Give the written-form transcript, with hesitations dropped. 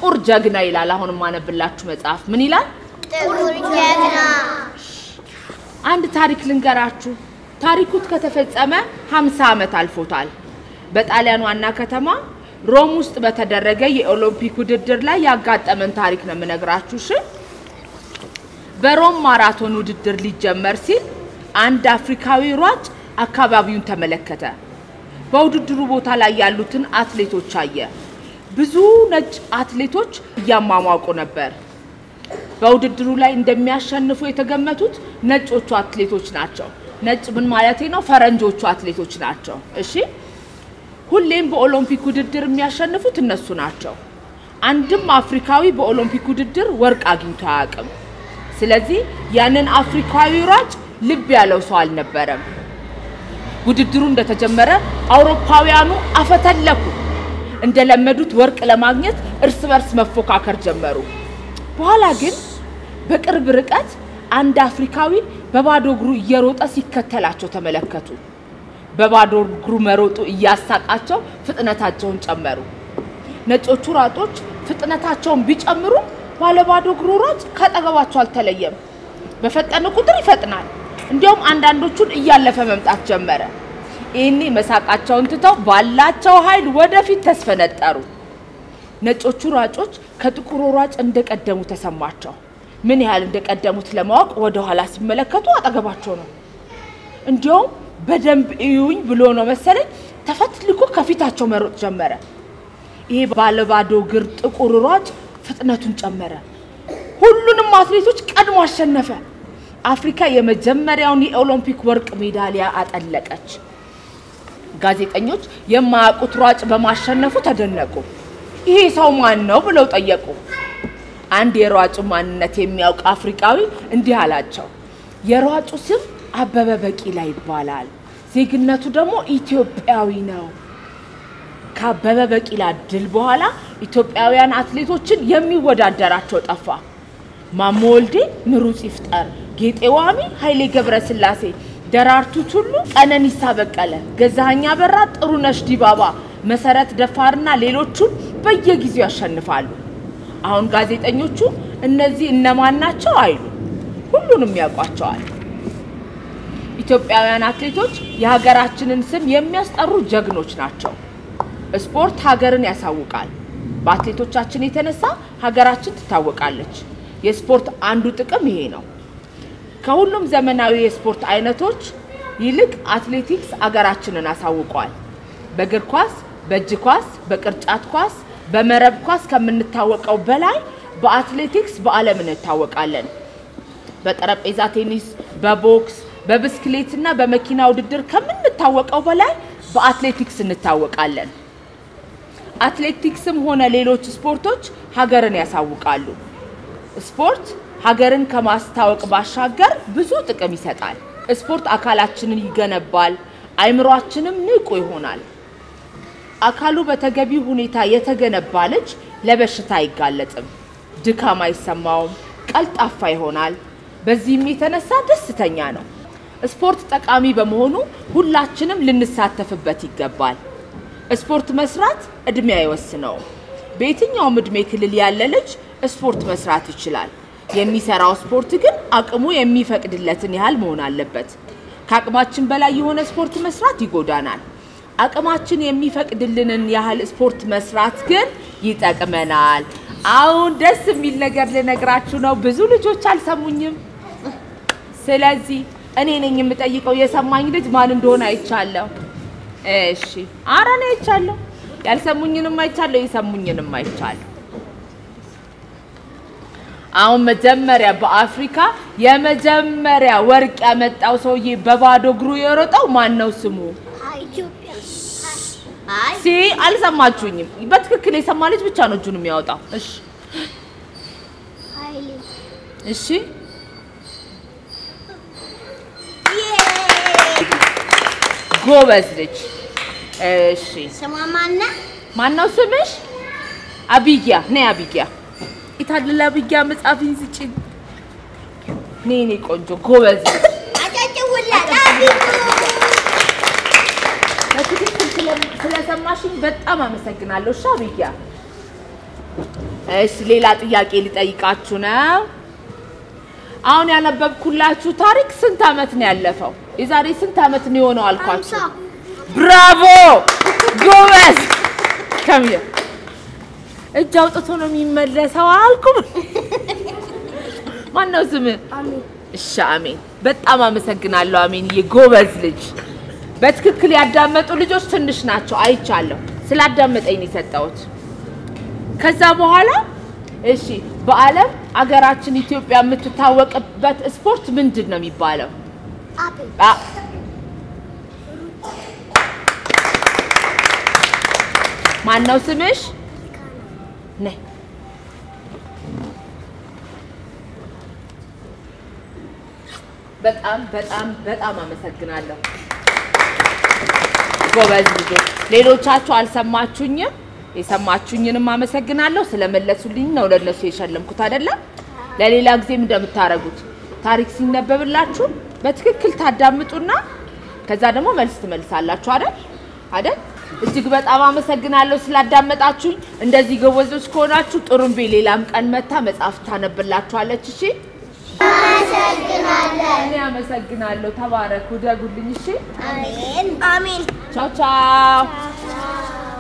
ጥቁር ጀግና ይላል አሁን ማነብላችሁ መጽሐፍ ምን ይላል ጥቁር ጀግና አንድ ታሪክ ልንገራችሁ ታሪኩ ከተፈጸመ 50 ዓመት አልፎታል በጣሊያን ዋና ከተማ ሮም ውስጥ በተደረገ የኦሎምፒክ ውድድር ላይ ያጋጠመን ታሪክ ነው ምነግራችሁ እሺ በሮም ማራቶን ውድድር ሊጀመር ሲል አንድ አፍሪካዊ ሯጭ አካባቢውን ተመለከተ በውድድሩ ቦታ ላይ ያሉትን አትሌቶች አየ ብዙ ነጭ አትሌቶች ያማማቁ ነበር በውድድሩ ላይ እንደሚያሸንፉ የተገመቱት ነጮቹ አትሌቶች ናቸው ነጭ ምን ማለት ነው ፈረንጆቹ አትሌቶች ናቸው እሺ ሁሌም በኦሎምፒክ ውድድር የሚያሸንፉት እነሱ ናቸው አንድም አፍሪካዊ በኦሎምፒክ ውድድር ወርቅ አግኝቶ አያውቅም ስለዚህ ያንን አፍሪካዊ ሯጭ ልብ ያለው ሰው አልነበረም ውድድሩ እንደተጀመረ አውሮፓውያኑ አፈተለኩ እንደለመዱት ወርቅ ለማግኘት እርስ በርስ መፎካከር ጀመሩ በኋላ ግን በቅርብ ርቀት አንድ አፍሪካዊ በባዶ እግሩ እየሮጠ ሲከተላቸው ተመለከቱ በባዶ እግሩ መሮጡ እያሳቃቸው ፍጥነታቸውን ጨመሩ ነጮቹ ሯጮች ፍጥነታቸውን ቢጨምሩ ባለ ባዶ እግሩ ሯጭ ከጠገባቸው አልተለየም በፈጠነ ቁጥር ይፈጥናል እንዲያውም አንዳንዶቹን እያለፈ መምጣት ጀመረ እኔ መሳቃቸውን ትተው ባላቸው ኃይል ወደፊት ተስፈነጠሩ ነጮቹ ሯጮች ከጥቁሩ ሯጭ እንደቀደሙ ተሰማቸው ምን ያህል እንደቀደሙት ለማወቅ ወደ ኋላ ሲመለከቱ አጠገባቸው ነው እንዲያውም በደንብ እዩኝ ብሎ ነው መሰለኝ ተፈትልኮ ከፊታቸው መሮጥ ጀመረ ይሄ ባለባዶ እግር ጥቁሩ ሯጭ ፍጥነቱን ጨመረ ሁሉንም አትሌቶች ቀድሞ አሸነፈ አፍሪካ የመጀመሪያውን የኦሎምፒክ ወርቅ ሜዳሊያ አጠለቀች ጋዜጠኞች የማያውቁት ሯጭ በማሸነፉ ተደነቁ ይሄ ሰው ማን ነው ብለው ጠየቁ አንድ የሯጩ ማንነት የሚያውቅ አፍሪካዊ እንዲህ አላቸው የሯጩ ስም አበበ ቢቂላ ይባላል ዜግነቱ ደግሞ ኢትዮጵያዊ ነው ከአበበ ቢቂላ ድል በኋላ ኢትዮጵያውያን አትሌቶችን የሚወዳደራቸው ጠፋ ማሞ ወልዴ ምሩጽ ይፍጠር ጌጤዋሚ ኃይሌ ገብረስላሴ ደራርቱ ቱሉ ቀነኒሳ በቀለ ገዛኸኝ አበራ ጥሩነሽ ዲባባ መሰረት ደፋርና ሌሎቹም በየጊዜው ያሸንፋሉ አሁን ጋዜጠኞቹ እነዚህ እነማን ናቸው አይሉ ሁሉንም ያውቋቸዋል ኢትዮጵያውያን አትሌቶች የሀገራችንን ስም የሚያስጠሩ ጀግኖች ናቸው ስፖርት ሀገርን ያሳውቃል በአትሌቶቻችን የተነሳ ሀገራችን ትታወቃለች የስፖርት አንዱ ጥቅም ይሄ ነው ከሁሉም ዘመናዊ የስፖርት አይነቶች ይልቅ አትሌቲክስ ሀገራችንን አሳውቋል በእግር ኳስ በእጅ ኳስ በቅርጫት ኳስ በመረብ ኳስ ከምንታወቀው በላይ በአትሌቲክስ በዓለም እንታወቃለን በጠረጴዛ ቴኒስ በቦክስ በብስክሌትና በመኪና ውድድር ከምንታወቀው በላይ በአትሌቲክስ እንታወቃለን አትሌቲክስም ሆነ ሌሎች ስፖርቶች ሀገርን ያሳውቃሉ ስፖርት ሀገርን ከማስተዋወቅ ባሻገር ብዙ ጥቅም ይሰጣል ስፖርት አካላችንን ይገነባል አይምሮአችንም ንቁ ይሆናል አካሉ በተገቢ ሁኔታ የተገነባ ልጅ ለበሽታ አይጋለጥም ድካም አይሰማውም ቀልጣፋ ይሆናል በዚህም የተነሳ ደስተኛ ነው ስፖርት ጠቃሚ በመሆኑ ሁላችንም ልንሳተፍበት ይገባል ስፖርት መስራት እድሜ አይወስነው በየትኛውም እድሜ ክልል ያለ ልጅ ስፖርት መስራት ይችላል የሚሰራው ስፖርት ግን አቅሙ የሚፈቅድለትን ያህል መሆን አለበት ከአቅማችን በላይ የሆነ ስፖርት መስራት ይጎዳናል አቅማችን የሚፈቅድልንን ያህል ስፖርት መስራት ግን ይጠቅመናል አሁን ደስ የሚል ነገር ልነግራችሁ ነው ብዙ ልጆች አልሰሙኝም ስለዚህ እኔ ነኝ የምጠይቀው የሰማኝ ልጅ ማን እንደሆነ አይቻለሁ እሺ አራኔ አይቻለሁ ያልሰሙኝንም አይቻለሁ የሰሙኝንም አይቻለሁ አሁን መጀመሪያ በአፍሪካ የመጀመሪያ ወርቅ ያመጣው ሰውዬ በባዶ እግሩ የሮጠው ማን ነው ስሙ ኢትዮጵያ ሲ አልሰማችሁኝም በትክክል የሰማ ልጅ ብቻ ነው እጁን የሚያወጣው እሺ ኃይሌ እሺ ጎበዝ ልጅ እሺ ስሟ ማን ነው ስምሽ አቢጊያ ነይ አቢጊያ ኢታድላ አቢጊያ መጻፊን ስጪኝ ነይ ቆንጆ ጎበዝ አጫጭውላ ለትክክል ስለሰማሽኝ በጣም አመሰግናለሁ ሻቢጊያ እሺ ሌላ ጥያቄ ልጠይቃችሁ ነው አሁን ያነበብኩላችሁ ታሪክ ስንት አመት ነው ያለፈው የዛሬ ስንት አመት ነው የሆነው አልኳችሁ ብራቮ ጎበዝ ከሚያ እጅ አውጥቶ ነው የሚመለሰው አልኩም ማን ነው ስም አሜን እሺ አሜን በጣም አመሰግናለሁ አሜን የጎበዝ ልጅ በትክክል ያዳመጡ ልጆች ትንሽ ናቸው አይቻለሁ ስላዳመጠኝ ነው የሰጠሁት ከዛ በኋላ እሺ በአለም አገራችን ኢትዮጵያ የምትታወቅበት ስፖርት ምንድነው የሚባለው ማን ነው ስምሽ ነይ በጣም አመሰግናለሁ ጎበዝ ልጆች ሌሎቻችሁ አልሰማችሁኝም የሰማችሁኝንም አመሰግናለሁ ስለመለሱልኝ ነው ለነሱ የሸለምኩት አይደለ ለሌላ ጊዜም እንደምታረጉት ታሪክ ሲነበብላችሁ በትክክል ታዳምጡና ከዛ ደግሞ መልስ ትመልሳላችሁ አይደል እጅግ በጣም አመሰግናለሁ ስላዳመጣችሁኝ እንደዚህ ጎበዞች ከሆናችሁ ጥሩምቤ ሌላም ቀን መታ መጽሐፍ ታነብላችኋለች እሺ አመሰግናለሁ ተባረኩ ደጉልኝ እሺ አሜን ቻው